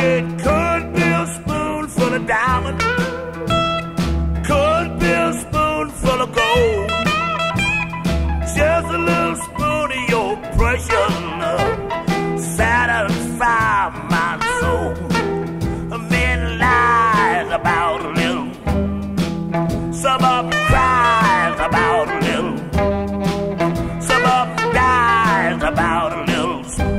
It could be a spoonful of diamond, could be a spoonful of gold, just a little spoon of your precious love, satisfy my soul. Men lies about a little, some of them cries about a little, some of them dies about a little.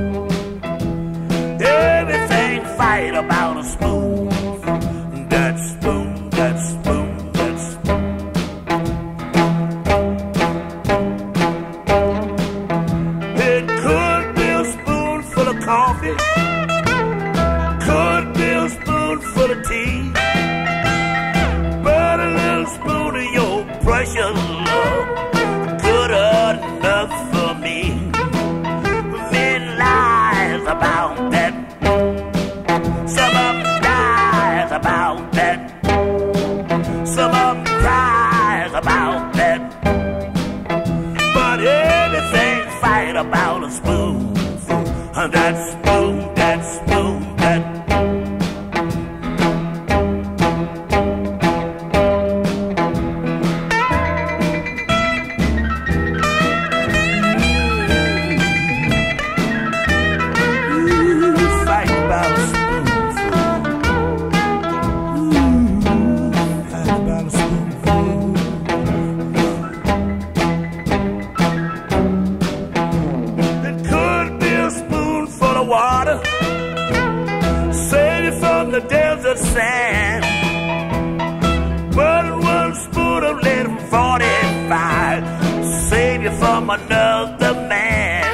Everything fight about a spoon. That spoon, that spoon, that spoon. It could be a spoonful of coffee, could be a spoonful of tea, but a little spoon of your precious love, good enough for me. Men lies about that, some of them dies about that, some of them cries about that, but everything fight about a spoon. That spoon, that spoon, that. Fight about a spoonful. Fight about a spoonful. It could be a spoonful of water, save you from the desert sand, but one spoon of lead 45, save you from another man.